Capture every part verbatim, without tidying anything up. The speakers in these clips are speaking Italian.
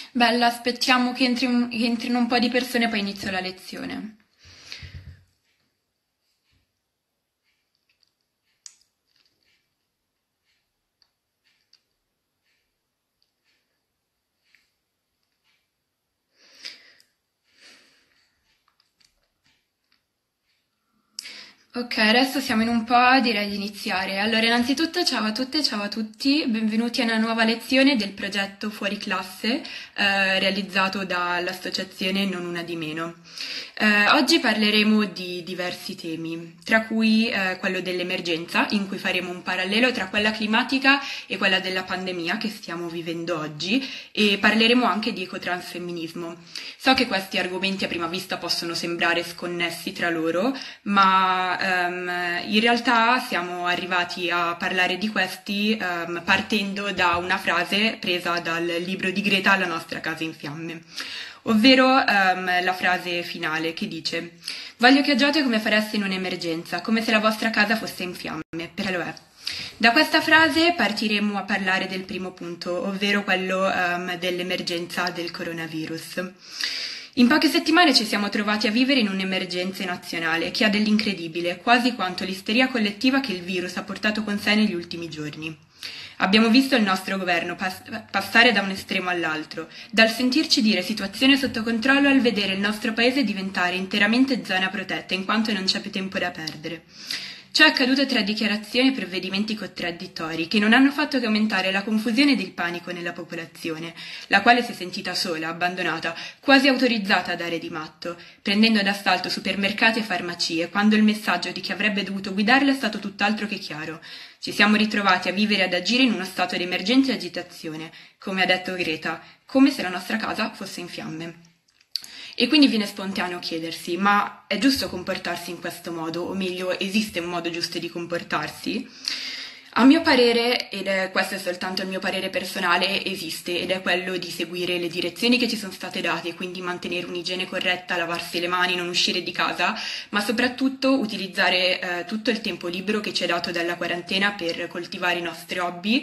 Bella, aspettiamo che entri un- che entrino un po' di persone, poi inizio la lezione. Ok, adesso siamo in un po', direi di iniziare. Allora, innanzitutto ciao a tutte, ciao a tutti, benvenuti a una nuova lezione del progetto Fuori Classe, eh, realizzato dall'associazione Non Una di Meno. Eh, oggi parleremo di diversi temi, tra cui eh, quello dell'emergenza, in cui faremo un parallelo tra quella climatica e quella della pandemia che stiamo vivendo oggi, e parleremo anche di ecotransfemminismo. So che questi argomenti a prima vista possono sembrare sconnessi tra loro, ma ehm, in realtà siamo arrivati a parlare di questi ehm, partendo da una frase presa dal libro di Greta, La nostra casa in fiamme, ovvero ehm, la frase finale che dice: voglio che agiate come fareste in un'emergenza, come se la vostra casa fosse in fiamme, perché lo è. Da questa frase partiremo a parlare del primo punto, ovvero quello ehm, dell'emergenza del coronavirus. In poche settimane ci siamo trovati a vivere in un'emergenza nazionale che ha dell'incredibile, quasi quanto l'isteria collettiva che il virus ha portato con sé negli ultimi giorni. Abbiamo visto il nostro governo pas- passare da un estremo all'altro, dal sentirci dire situazione sotto controllo al vedere il nostro paese diventare interamente zona protetta in quanto non c'è più tempo da perdere. Ciò è accaduto tra dichiarazioni e provvedimenti contraddittori che non hanno fatto che aumentare la confusione ed il panico nella popolazione, la quale si è sentita sola, abbandonata, quasi autorizzata a dare di matto, prendendo d'assalto supermercati e farmacie, quando il messaggio di chi avrebbe dovuto guidarla è stato tutt'altro che chiaro. Ci siamo ritrovati a vivere e ad agire in uno stato di emergenza e agitazione, come ha detto Greta, come se la nostra casa fosse in fiamme. E quindi viene spontaneo chiedersi: ma è giusto comportarsi in questo modo? O meglio, esiste un modo giusto di comportarsi? A mio parere, ed è questo è soltanto il mio parere personale, esiste, ed è quello di seguire le direzioni che ci sono state date, quindi mantenere un'igiene corretta, lavarsi le mani, non uscire di casa, ma soprattutto utilizzare eh, tutto il tempo libero che ci è dato dalla quarantena per coltivare i nostri hobby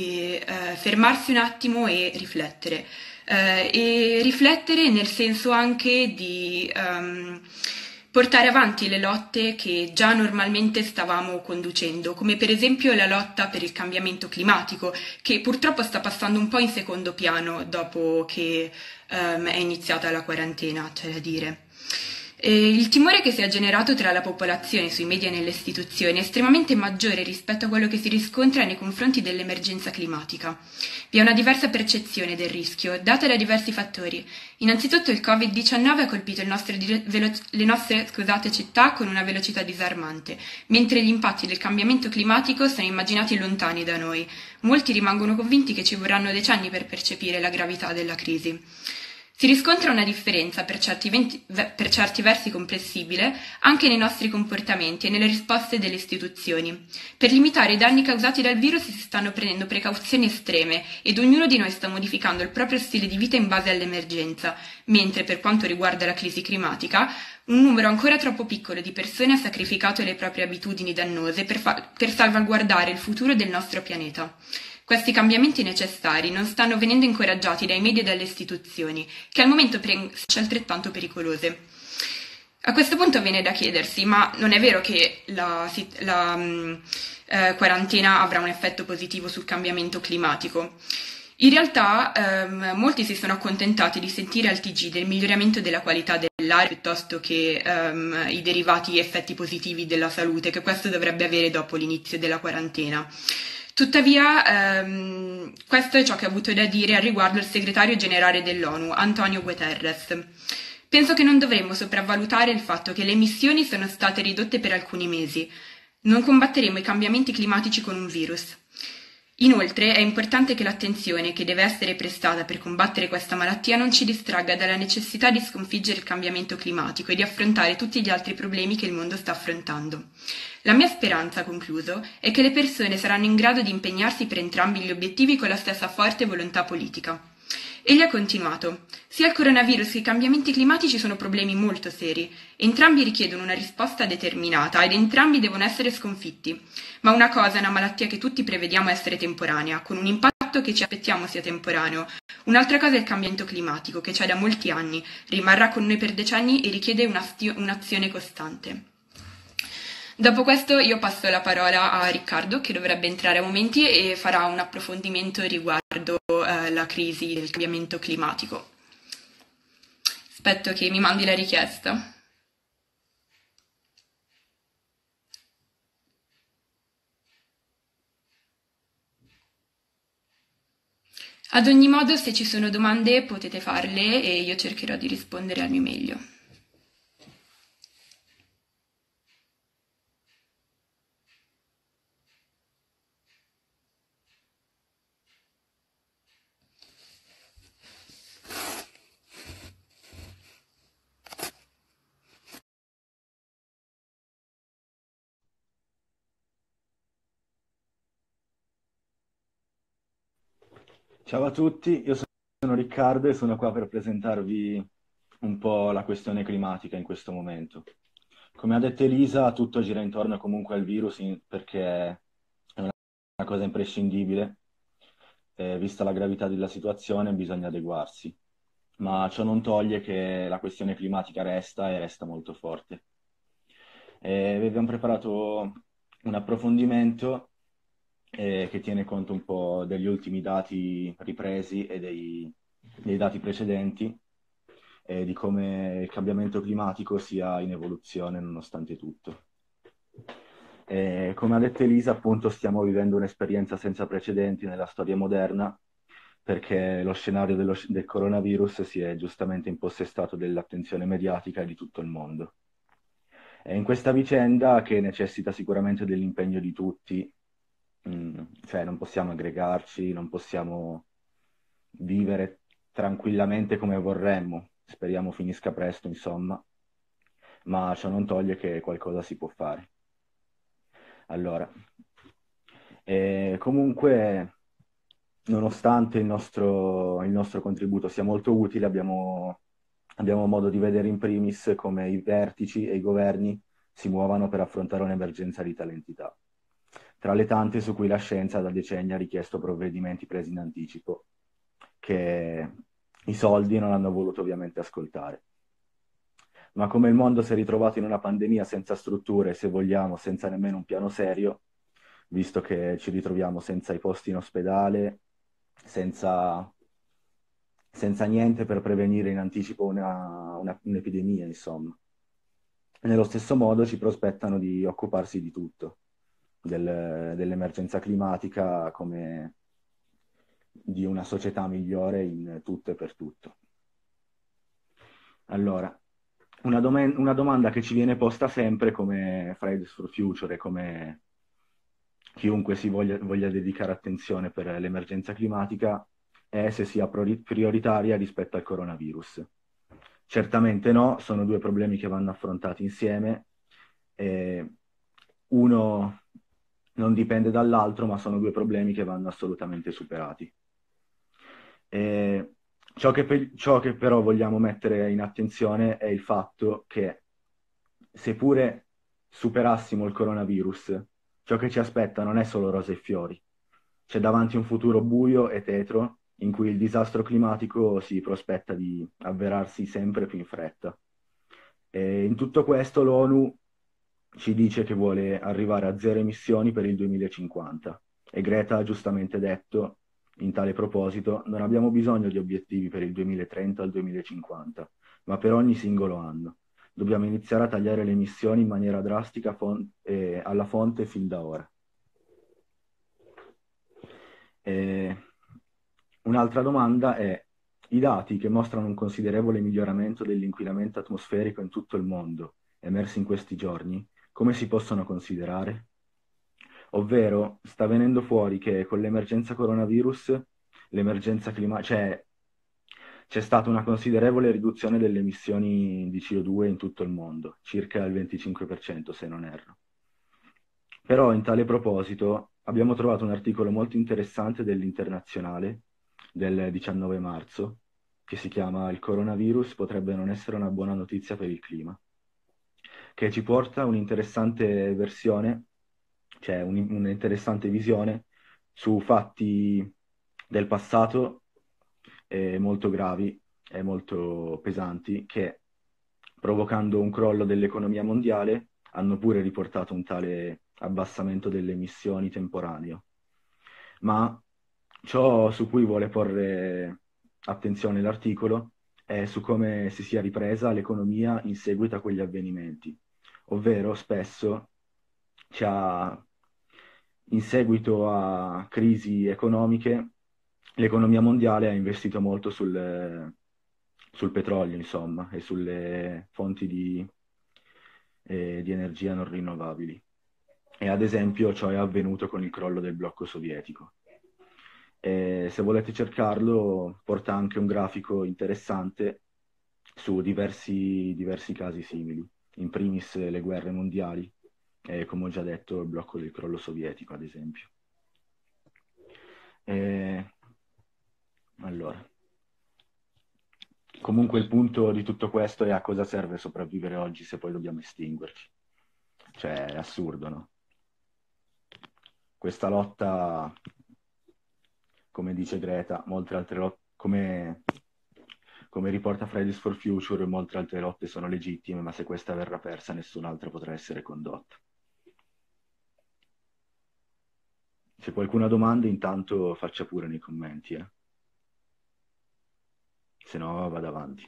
e eh, fermarsi un attimo e riflettere. Eh, e riflettere nel senso anche di ehm, portare avanti le lotte che già normalmente stavamo conducendo, come per esempio la lotta per il cambiamento climatico, che purtroppo sta passando un po' in secondo piano dopo che ehm, è iniziata la quarantena, c'è da dire. E il timore che si è generato tra la popolazione, sui media e nelle istituzioni è estremamente maggiore rispetto a quello che si riscontra nei confronti dell'emergenza climatica. Vi è una diversa percezione del rischio, data da diversi fattori. Innanzitutto il covid diciannove ha colpito il nostro dire- velo- le nostre scusate, città con una velocità disarmante, mentre gli impatti del cambiamento climatico sono immaginati lontani da noi. Molti rimangono convinti che ci vorranno decenni per percepire la gravità della crisi. Si riscontra una differenza, per certi, venti- ve- per certi versi comprensibile, anche nei nostri comportamenti e nelle risposte delle istituzioni. Per limitare i danni causati dal virus si stanno prendendo precauzioni estreme ed ognuno di noi sta modificando il proprio stile di vita in base all'emergenza, mentre per quanto riguarda la crisi climatica, un numero ancora troppo piccolo di persone ha sacrificato le proprie abitudini dannose per, fa- per salvaguardare il futuro del nostro pianeta. Questi cambiamenti necessari non stanno venendo incoraggiati dai media e dalle istituzioni, che al momento prendono altrettanto pericolose. A questo punto viene da chiedersi: ma non è vero che la, sit- la mh, eh, quarantena avrà un effetto positivo sul cambiamento climatico? In realtà ehm, molti si sono accontentati di sentire al T G del miglioramento della qualità dell'aria piuttosto che ehm, i derivati effetti positivi della salute che questo dovrebbe avere dopo l'inizio della quarantena. Tuttavia, ehm, questo è ciò che ha avuto da dire al riguardo il segretario generale dell'ONU, Antonio Guterres. Penso che non dovremmo sopravvalutare il fatto che le emissioni sono state ridotte per alcuni mesi. Non combatteremo i cambiamenti climatici con un virus. Inoltre è importante che l'attenzione che deve essere prestata per combattere questa malattia non ci distragga dalla necessità di sconfiggere il cambiamento climatico e di affrontare tutti gli altri problemi che il mondo sta affrontando. La mia speranza, concluso, è che le persone saranno in grado di impegnarsi per entrambi gli obiettivi con la stessa forte volontà politica. Egli ha continuato: sia il coronavirus che i cambiamenti climatici sono problemi molto seri, entrambi richiedono una risposta determinata ed entrambi devono essere sconfitti. Ma una cosa è una malattia che tutti prevediamo essere temporanea, con un impatto fatto che ci aspettiamo sia temporaneo. Un'altra cosa è il cambiamento climatico, che c'è da molti anni, rimarrà con noi per decenni e richiede un'astio- un'azione costante. Dopo questo io passo la parola a Riccardo, che dovrebbe entrare a momenti e farà un approfondimento riguardo eh, la crisi del cambiamento climatico. Aspetto che mi mandi la richiesta. Ad ogni modo, se ci sono domande potete farle e io cercherò di rispondere al mio meglio. Ciao a tutti, io sono Riccardo e sono qua per presentarvi un po' la questione climatica in questo momento. Come ha detto Elisa, tutto gira intorno comunque al virus in- perché è una una cosa imprescindibile, eh, vista la gravità della situazione bisogna adeguarsi, ma ciò non toglie che la questione climatica resta e resta molto forte. Eh, vi abbiamo preparato un approfondimento eh, che tiene conto un po' degli ultimi dati ripresi e dei, dei dati precedenti e di come il cambiamento climatico sia in evoluzione nonostante tutto. E come ha detto Elisa, appunto stiamo vivendo un'esperienza senza precedenti nella storia moderna perché lo scenario dello- del coronavirus si è giustamente impossessato dell'attenzione mediatica di tutto il mondo. È in questa vicenda che necessita sicuramente dell'impegno di tutti, mm, cioè non possiamo aggregarci, non possiamo vivere tranquillamente come vorremmo. Speriamo finisca presto, insomma, ma ciò non toglie che qualcosa si può fare. Allora, eh, comunque, nonostante il nostro, il nostro contributo sia molto utile, abbiamo, abbiamo modo di vedere in primis come i vertici e i governi si muovano per affrontare un'emergenza di tale entità, tra le tante su cui la scienza da decenni ha richiesto provvedimenti presi in anticipo, che i soldi non hanno voluto ovviamente ascoltare. Ma come il mondo si è ritrovato in una pandemia senza strutture, se vogliamo, senza nemmeno un piano serio, visto che ci ritroviamo senza i posti in ospedale, senza, senza niente per prevenire in anticipo una- una- un'epidemia, insomma. Nello stesso modo ci prospettano di occuparsi di tutto, del- dell'emergenza climatica come di una società migliore in tutto e per tutto. Allora, una, domen- una domanda che ci viene posta sempre come Fridays for Future e come chiunque si voglia, voglia dedicare attenzione per l'emergenza climatica è se sia priori- prioritaria rispetto al coronavirus. Certamente no, sono due problemi che vanno affrontati insieme. E uno non dipende dall'altro, ma sono due problemi che vanno assolutamente superati. E ciò che, pe- ciò che però vogliamo mettere in attenzione è il fatto che seppure superassimo il coronavirus, ciò che ci aspetta non è solo rose e fiori. C'è davanti un futuro buio e tetro in cui il disastro climatico si prospetta di avverarsi sempre più in fretta. E in tutto questo l'ONU ci dice che vuole arrivare a zero emissioni per il duemilacinquanta e Greta ha giustamente detto in tale proposito non abbiamo bisogno di obiettivi per il duemilatrenta al duemilacinquanta, ma per ogni singolo anno. Dobbiamo iniziare a tagliare le emissioni in maniera drastica fon- eh, alla fonte fin da ora. E un'altra domanda è, i dati che mostrano un considerevole miglioramento dell'inquinamento atmosferico in tutto il mondo, emersi in questi giorni, come si possono considerare? Ovvero, sta venendo fuori che con l'emergenza coronavirus, l'emergenza climatica, cioè c'è stata una considerevole riduzione delle emissioni di C O due in tutto il mondo, circa il venticinque per cento se non erro. Però in tale proposito abbiamo trovato un articolo molto interessante dell'Internazionale del diciannove marzo che si chiama Il coronavirus potrebbe non essere una buona notizia per il clima, che ci porta un'interessante versione, cioè un- un'interessante visione su fatti del passato eh, molto gravi e molto pesanti che, provocando un crollo dell'economia mondiale, hanno pure riportato un tale abbassamento delle emissioni temporaneo. Ma ciò su cui vuole porre attenzione l'articolo è su come si sia ripresa l'economia in seguito a quegli avvenimenti, ovvero spesso ci ha- in seguito a crisi economiche, l'economia mondiale ha investito molto sul, sul petrolio, insomma, e sulle fonti di, eh, di energia non rinnovabili. E ad esempio ciò è avvenuto con il crollo del blocco sovietico. E se volete cercarlo, porta anche un grafico interessante su diversi, diversi casi simili, in primis le guerre mondiali e, come ho già detto, il blocco del crollo sovietico, ad esempio. E, allora, comunque il punto di tutto questo è a cosa serve sopravvivere oggi se poi dobbiamo estinguerci. Cioè, è assurdo, no? Questa lotta, come dice Greta, molte altre lotte, come, come riporta Fridays for Future, molte altre lotte sono legittime, ma se questa verrà persa, nessun'altra potrà essere condotta. Se qualcuno ha domande, intanto faccia pure nei commenti, eh. Se no, vado avanti.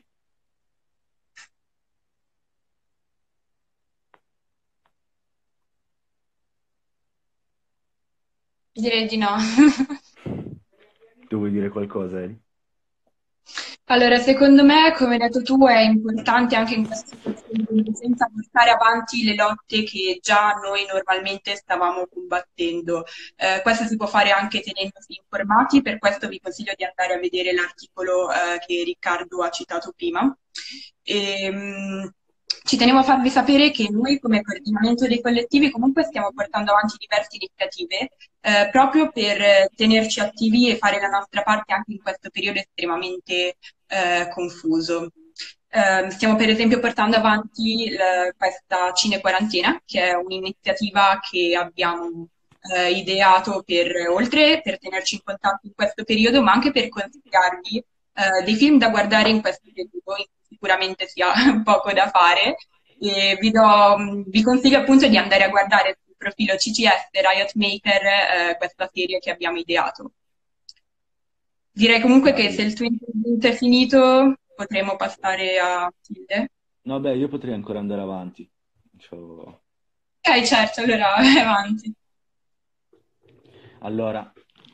Direi di no. Tu vuoi dire qualcosa, Eli? Allora, secondo me, come hai detto tu, è importante anche in questa situazione di emergenza portare avanti le lotte che già noi normalmente stavamo combattendo. Eh, questo si può fare anche tenendosi informati, per questo vi consiglio di andare a vedere l'articolo, eh, che Riccardo ha citato prima. Ehm, Ci tenevo a farvi sapere che noi come coordinamento dei collettivi comunque stiamo portando avanti diverse iniziative eh, proprio per eh, tenerci attivi e fare la nostra parte anche in questo periodo estremamente eh, confuso. Eh, stiamo per esempio portando avanti l- questa Cine Quarantena, che è un'iniziativa che abbiamo eh, ideato per, oltre per tenerci in contatto in questo periodo, ma anche per consigliarvi eh, dei film da guardare in questo periodo, in cui sicuramente si ha poco da fare. E vi, do- vi consiglio appunto di andare a guardare sul profilo C C S Riot Maker eh, questa serie che abbiamo ideato. Direi comunque che se Dai. il tuo intervento è finito, potremo passare a Tilde. No, beh, io potrei ancora andare avanti. C'ho- Ok, certo, allora vai avanti. Allora,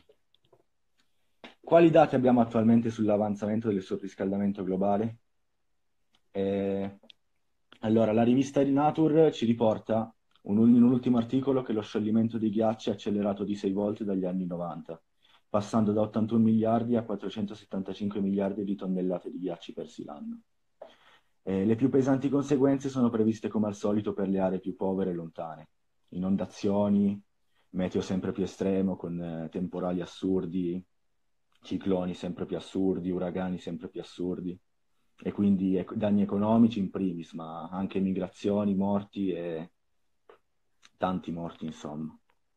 quali dati abbiamo attualmente sull'avanzamento del surriscaldamento globale? Eh, allora, la rivista di Nature ci riporta un, in un ultimo articolo che lo scioglimento dei ghiacci è accelerato di sei volte dagli anni novanta, passando da ottantuno miliardi a quattrocentosettantacinque miliardi di tonnellate di ghiacci persi l'anno. Eh, le più pesanti conseguenze sono previste come al solito per le aree più povere e lontane. Inondazioni, meteo sempre più estremo con eh, temporali assurdi, cicloni sempre più assurdi, uragani sempre più assurdi e quindi ec- danni economici in primis, ma anche migrazioni, morti e tanti morti, insomma.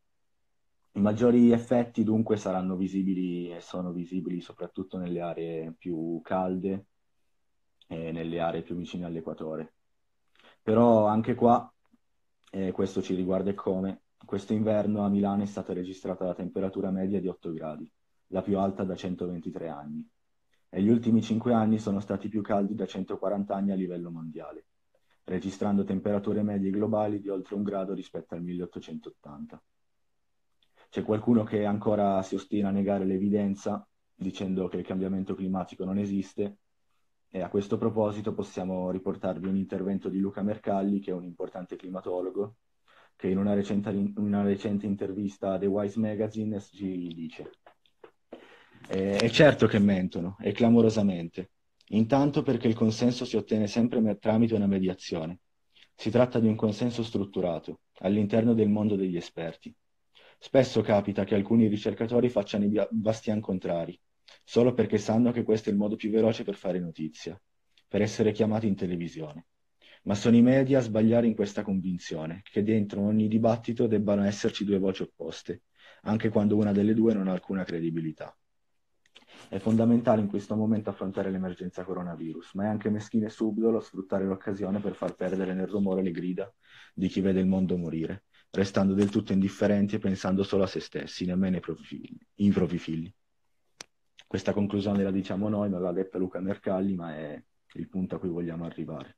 I maggiori effetti dunque saranno visibili e sono visibili soprattutto nelle aree più calde e nelle aree più vicine all'equatore. Però anche qua, e questo ci riguarda e come, questo inverno a Milano è stata registrata la temperatura media di otto gradi, la più alta da centoventitré anni, e gli ultimi cinque anni sono stati più caldi da centoquaranta anni a livello mondiale, registrando temperature medie globali di oltre un grado rispetto al milleottocentottanta. C'è qualcuno che ancora si ostina a negare l'evidenza, dicendo che il cambiamento climatico non esiste, e a questo proposito possiamo riportarvi un intervento di Luca Mercalli, che è un importante climatologo, che in una recente, in una recente intervista a The Wise Magazine ci dice: "È è certo che mentono, e clamorosamente. Intanto perché il consenso si ottiene sempre me- tramite una mediazione. Si tratta di un consenso strutturato, all'interno del mondo degli esperti. Spesso capita che alcuni ricercatori facciano i bia- bastian contrari, solo perché sanno che questo è il modo più veloce per fare notizia, per essere chiamati in televisione. Ma sono i media a sbagliare in questa convinzione, che dentro ogni dibattito debbano esserci due voci opposte, anche quando una delle due non ha alcuna credibilità. È fondamentale in questo momento affrontare l'emergenza coronavirus, ma è anche meschino e subdolo sfruttare l'occasione per far perdere nel rumore le grida di chi vede il mondo morire, restando del tutto indifferenti e pensando solo a se stessi, nemmeno ai propri figli. Ai propri figli. Questa conclusione la diciamo noi, non l'ha detta Luca Mercalli, ma è il punto a cui vogliamo arrivare.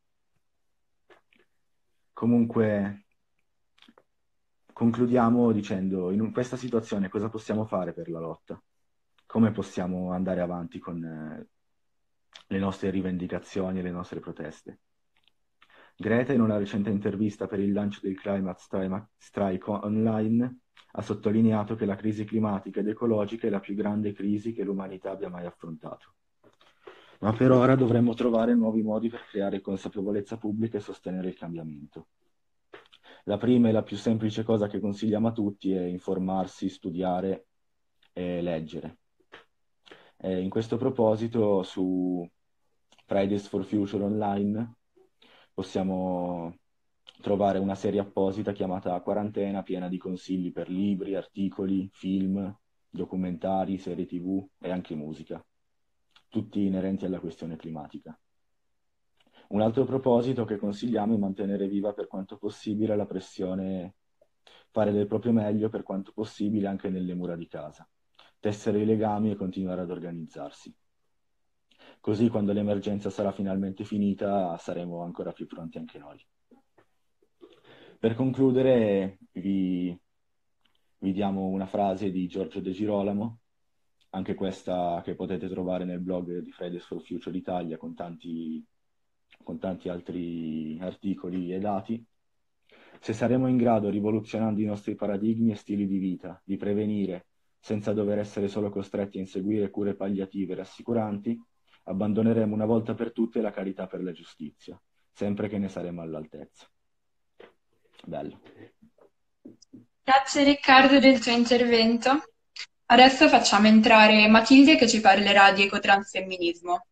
Comunque, concludiamo dicendo, in questa situazione cosa possiamo fare per la lotta? Come possiamo andare avanti con eh, le nostre rivendicazioni e le nostre proteste? Greta, in una recente intervista per il lancio del Climate Strike Online, ha sottolineato che la crisi climatica ed ecologica è la più grande crisi che l'umanità abbia mai affrontato. Ma per ora dovremmo trovare nuovi modi per creare consapevolezza pubblica e sostenere il cambiamento. La prima e la più semplice cosa che consigliamo a tutti è informarsi, studiare e leggere. E in questo proposito su Fridays for Future Online possiamo trovare una serie apposita chiamata Quarantena, piena di consigli per libri, articoli, film, documentari, serie tivù e anche musica, tutti inerenti alla questione climatica. Un altro proposito che consigliamo è mantenere viva per quanto possibile la pressione, fare del proprio meglio per quanto possibile anche nelle mura di casa, tessere i legami e continuare ad organizzarsi. Così quando l'emergenza sarà finalmente finita saremo ancora più pronti anche noi. Per concludere vi, vi diamo una frase di Giorgio De Girolamo, anche questa che potete trovare nel blog di Fridays for Future Italia con tanti, con tanti altri articoli e dati. Se saremo in grado, rivoluzionando i nostri paradigmi e stili di vita, di prevenire senza dover essere solo costretti a inseguire cure palliative rassicuranti, abbandoneremo una volta per tutte la carità per la giustizia, sempre che ne saremo all'altezza. Bello. Grazie Riccardo del tuo intervento. Adesso facciamo entrare Matilde che ci parlerà di ecotransfemminismo.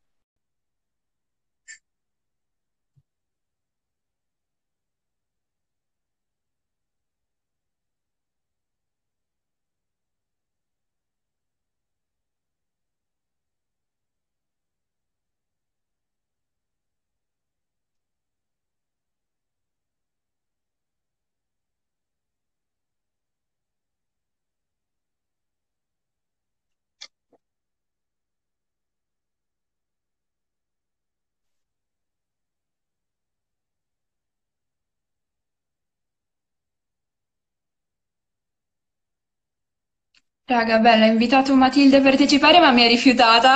Raga, bella, ho invitato Matilde a partecipare ma mi ha rifiutata.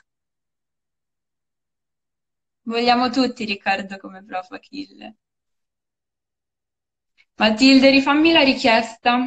Vogliamo tutti Riccardo come prof Achille. Matilde, rifammi la richiesta.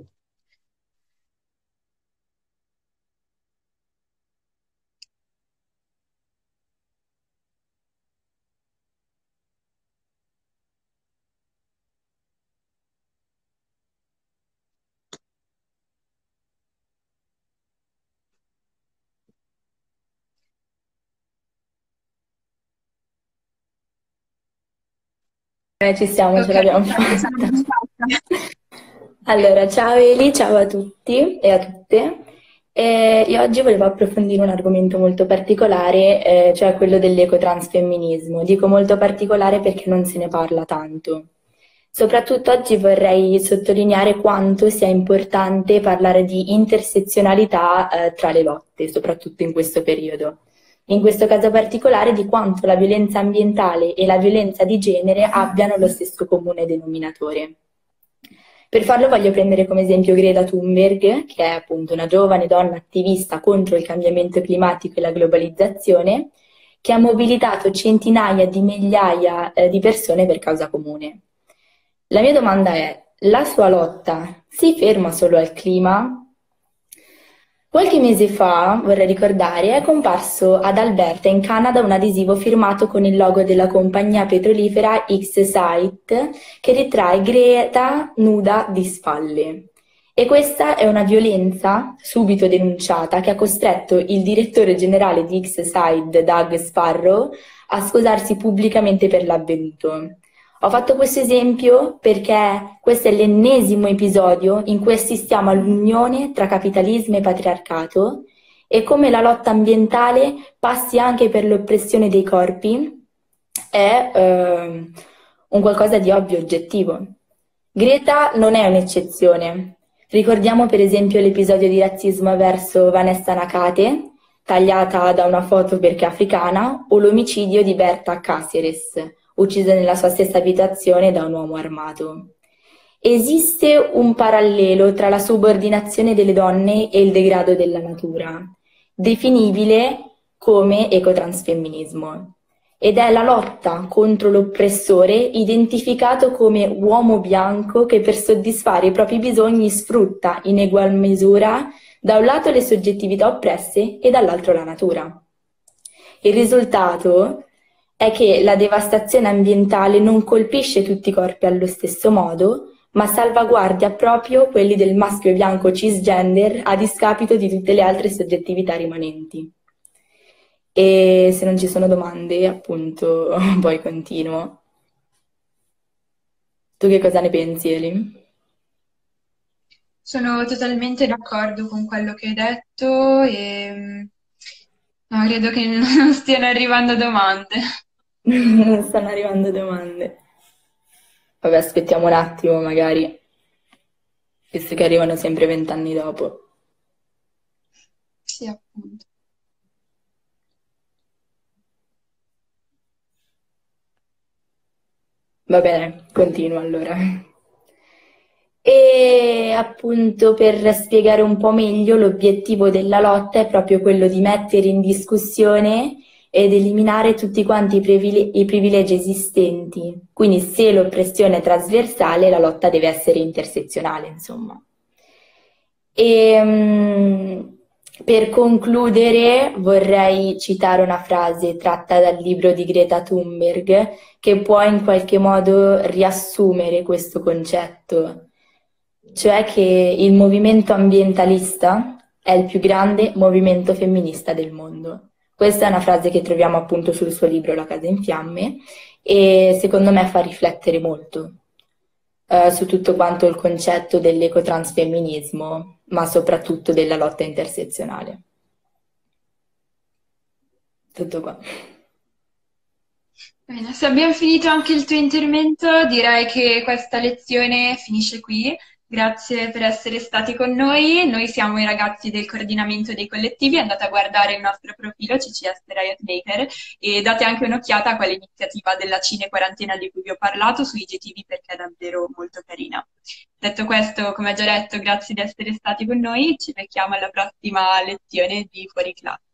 Eh, ci siamo, ce Ok, l'abbiamo grazie, sono fatta. arrivata. Allora, ciao Eli, ciao a tutti e a tutte. Eh, io oggi volevo approfondire un argomento molto particolare, eh, cioè quello dell'ecotransfemminismo. Dico molto particolare perché non se ne parla tanto. Soprattutto oggi vorrei sottolineare quanto sia importante parlare di intersezionalità, eh, tra le lotte, soprattutto in questo periodo. In questo caso particolare di quanto la violenza ambientale e la violenza di genere abbiano lo stesso comune denominatore. Per farlo voglio prendere come esempio Greta Thunberg, che è appunto una giovane donna attivista contro il cambiamento climatico e la globalizzazione, che ha mobilitato centinaia di migliaia eh, di persone per causa comune. La mia domanda è, la sua lotta si ferma solo al clima? Qualche mese fa, vorrei ricordare, è comparso ad Alberta in Canada un adesivo firmato con il logo della compagnia petrolifera X-Site che ritrae Greta nuda di spalle. E questa è una violenza subito denunciata che ha costretto il direttore generale di X-Site, Doug Sparrow, a scusarsi pubblicamente per l'avvenuto. Ho fatto questo esempio perché questo è l'ennesimo episodio in cui assistiamo all'unione tra capitalismo e patriarcato e come la lotta ambientale passi anche per l'oppressione dei corpi è eh, un qualcosa di ovvio, oggettivo. Greta non è un'eccezione. Ricordiamo per esempio l'episodio di razzismo verso Vanessa Nakate, tagliata da una foto perché africana, o l'omicidio di Berta Cáceres, uccisa nella sua stessa abitazione da un uomo armato. Esiste un parallelo tra la subordinazione delle donne e il degrado della natura, definibile come ecotransfemminismo, ed è la lotta contro l'oppressore identificato come uomo bianco che per soddisfare i propri bisogni sfrutta in egual misura da un lato le soggettività oppresse e dall'altro la natura. Il risultato è che la devastazione ambientale non colpisce tutti i corpi allo stesso modo, ma salvaguardia proprio quelli del maschio bianco cisgender a discapito di tutte le altre soggettività rimanenti. E se non ci sono domande, appunto, poi continuo. Tu che cosa ne pensi, Eli? Sono totalmente d'accordo con quello che hai detto e mm, no, credo che non stiano arrivando domande. Non stanno arrivando domande. Vabbè, aspettiamo un attimo, magari, visto che arrivano sempre vent'anni dopo. Sì, appunto. Va bene, continuo allora. E appunto per spiegare un po' meglio, l'obiettivo della lotta è proprio quello di mettere in discussione ed eliminare tutti quanti i privile- i privilegi esistenti. Quindi se l'oppressione è trasversale, la lotta deve essere intersezionale, insomma. E, mm, per concludere vorrei citare una frase tratta dal libro di Greta Thunberg che può in qualche modo riassumere questo concetto, cioè che il movimento ambientalista è il più grande movimento femminista del mondo. Questa è una frase che troviamo appunto sul suo libro La casa in fiamme e secondo me fa riflettere molto eh, su tutto quanto il concetto dell'ecotransfemminismo, ma soprattutto della lotta intersezionale. Tutto qua. Bene, se abbiamo finito anche il tuo intervento, direi che questa lezione finisce qui. Grazie per essere stati con noi. Noi siamo i ragazzi del coordinamento dei collettivi. Andate a guardare il nostro profilo C C S Riot Maker e date anche un'occhiata a quell'iniziativa della Cine Quarantena di cui vi ho parlato su I G T V perché è davvero molto carina. Detto questo, come ho già detto, grazie di essere stati con noi. Ci becchiamo alla prossima lezione di Fuori Classe.